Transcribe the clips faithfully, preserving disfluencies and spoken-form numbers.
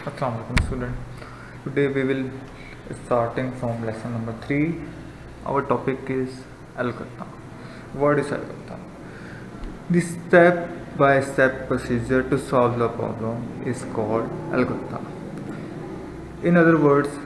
Assalamu alaikum student. Today we will starting from lesson number three. Our topic is algorithm. What is algorithm? The step by step procedure to solve the problem is called algorithm. In other words,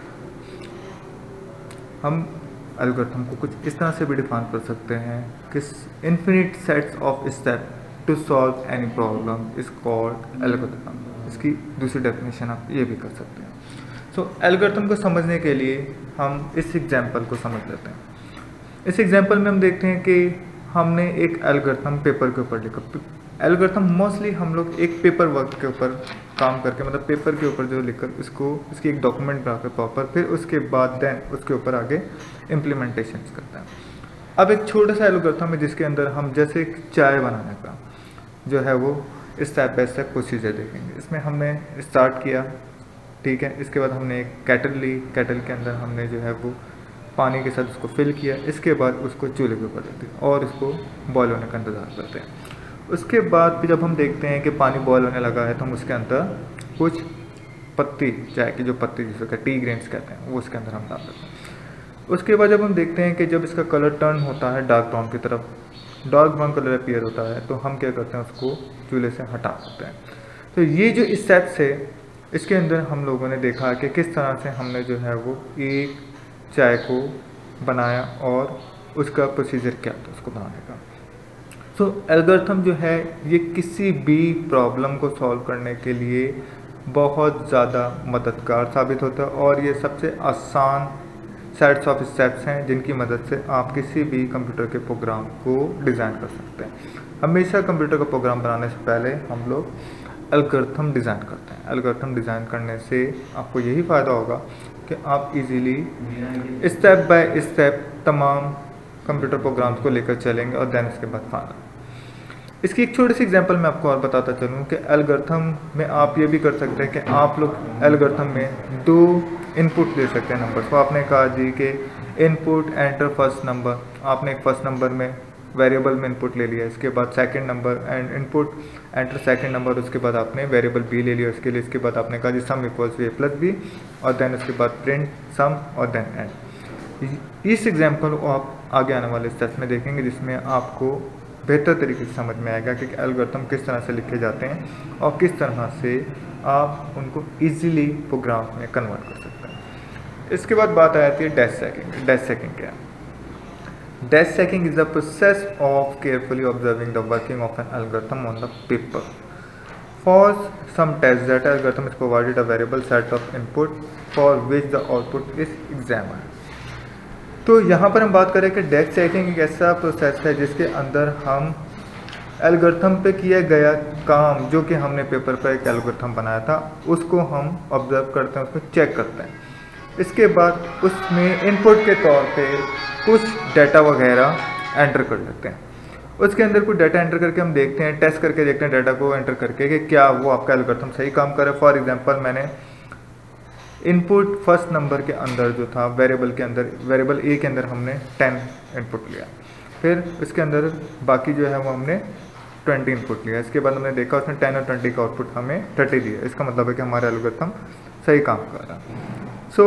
हम algorithm को कुछ इस तरह से भी define कर सकते हैं कि infinite sets of steps to solve any problem is called algorithm. इसकी दूसरी डेफिनेशन आप ये भी कर सकते हैं. सो so, एल्गोरिथम को समझने के लिए हम इस एग्जांपल को समझ लेते हैं. इस एग्जांपल में हम देखते हैं कि हमने एक एल्गोरिथम पेपर के ऊपर लिखा. एल्गोरिथम मोस्टली हम लोग एक पेपर वर्क के ऊपर काम करके, मतलब पेपर के ऊपर जो लिखकर उसको उसकी एक डॉक्यूमेंट बनाकर प्रॉपर, फिर उसके बाद देन उसके ऊपर आगे इम्प्लीमेंटेशन करते हैं. अब एक छोटा सा एल्गोरिथम है जिसके अंदर हम जैसे चाय बनाने का जो है वो स्टेप बाय स्टेप प्रोसीजर देखेंगे. इसमें हमने स्टार्ट किया, ठीक है. इसके बाद हमने एक कैटल ली, कैटल के अंदर हमने जो है वो पानी के साथ उसको फिल किया. इसके बाद उसको चूल्हे के ऊपर रखते हैं और उसको बॉयल होने का इंतज़ार करते हैं. उसके बाद फिर जब हम देखते हैं कि पानी बॉयल होने लगा है तो हम उसके अंदर कुछ पत्ती, चाय की जो पत्ती जिसको टी ग्रेन्स कहते हैं, वो उसके अंदर हम डाल देते हैं. उसके बाद जब हम देखते हैं कि जब इसका कलर टर्न होता है डार्क ब्राउन की तरफ, डार्क ब्राउन कलर अपीयर होता है, तो हम क्या करते हैं उसको चूल्हे से हटा सकते हैं. तो ये जो स्टेप्स है इसके अंदर हम लोगों ने देखा कि किस तरह से हमने जो है वो एक चाय को बनाया और उसका प्रोसीजर क्या था उसको बनाने का. सो so, एल्गोरिथम जो है ये किसी भी प्रॉब्लम को सॉल्व करने के लिए बहुत ज़्यादा मददगार साबित होता है और ये सबसे आसान सेट्स ऑफ स्टेप्स हैं जिनकी मदद से आप किसी भी कंप्यूटर के प्रोग्राम को डिज़ाइन कर सकते हैं. हमेशा कंप्यूटर का प्रोग्राम बनाने से पहले हम लोग एल्गोरिथम डिज़ाइन करते हैं. एल्गोरिथम डिज़ाइन करने से आपको यही फ़ायदा होगा कि आप इजीली स्टेप बाय स्टेप तमाम कंप्यूटर प्रोग्राम्स को लेकर चलेंगे और देन उसके बाद फाइनल. इसकी एक छोटी सी एग्जांपल मैं आपको और बताता चलूँ कि एल्गोरिथम में आप ये भी कर सकते हैं कि आप लोग एल्गोरिथम में दो इनपुट दे सकते हैं नंबर. तो आपने कहा जी कि इनपुट एंटर फर्स्ट नंबर, आपने एक फर्स्ट नंबर में वेरिएबल में इनपुट ले लिया. इसके बाद second number and input enter second number, उसके बाद आपने वेरिएबल बी ले लिया उसके लिए. इसके बाद आपने कहा जी sum equals A plus B और देन उसके बाद प्रिंट सम और देन एंड. इस एग्जांपल को आप आगे आने वाले स्टेप्स में देखेंगे जिसमें आपको बेहतर तरीके से समझ में आएगा कि एल्गोरिथम किस तरह से लिखे जाते हैं और किस तरह से आप उनको ईजिली प्रोग्राम में कन्वर्ट कर सकते हैं. इसके बाद बात आ जाती है डैश चेकिंग. डैश चेकिंग क्या है? Dash checking is the process of carefully observing the working of an algorithm on the paper. For some tests, that algorithm is provided a variable set of input for which the output is examined. तो यहाँ पर हम बात करें कि dash checking एक ऐसा process है जिसके अंदर हम एल्गोरिथम पे किया गया काम, जो कि हमने पेपर पर एक एल्गोरिथम बनाया था, उसको हम ऑब्जर्व करते हैं, उसको चेक करते हैं. इसके बाद उसमें इनपुट के तौर पे कुछ डाटा वगैरह एंटर कर लेते हैं. उसके अंदर कुछ डाटा एंटर करके हम देखते हैं, टेस्ट करके देखते हैं डाटा को एंटर करके कि क्या वो आपका एल्गोरिथम सही काम करे. फॉर एग्जांपल मैंने इनपुट फर्स्ट नंबर के अंदर जो था वेरिएबल के अंदर, वेरिएबल ए के अंदर हमने टेन इनपुट लिया. फिर उसके अंदर बाकी जो है वो हमने ट्वेंटी इनपुट लिया. इसके बाद हमने देखा उसमें टेन और ट्वेंटी का आउटपुट हमें थर्टी दिया. इसका मतलब है कि हमारा एल्गोरिथम सही काम कर रहा है. सो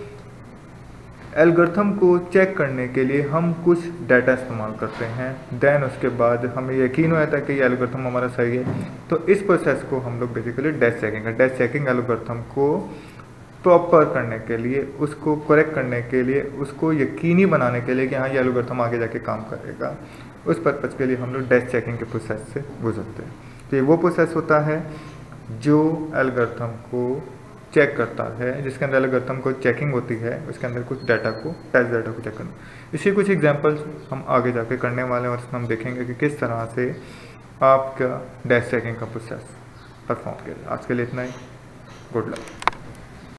एल्गोरिथम को चेक करने के लिए हम कुछ डाटा इस्तेमाल करते हैं. देन उसके बाद हमें यकीन हो जाता है कि ये एल्गोरिथम हमारा सही है. तो इस प्रोसेस को हम लोग बेसिकली डैश चेकिंग है. डैश चेकिंग एल्गोरिथम को प्रॉपर करने के लिए, उसको करेक्ट करने के लिए, उसको यकीनी बनाने के लिए कि हाँ ये एल्गोरिथम आगे जाके काम करेगा, उस पर्पज़ के लिए हम लोग डैश चेकिंग के प्रोसेस से गुजरते हैं. तो ये वो प्रोसेस होता है जो एल्गोरिथम को चेक करता है, जिसके अंदर एल्गोरिथम को चेकिंग होती है, उसके अंदर कुछ डाटा को, टेस्ट डाटा को चेक करना. इसी कुछ एग्जांपल्स हम आगे जाके करने वाले हैं और इसमें हम देखेंगे कि किस तरह से आपका डैश चेकिंग का प्रोसेस परफॉर्म किया. आज के लिए इतना ही. Good luck.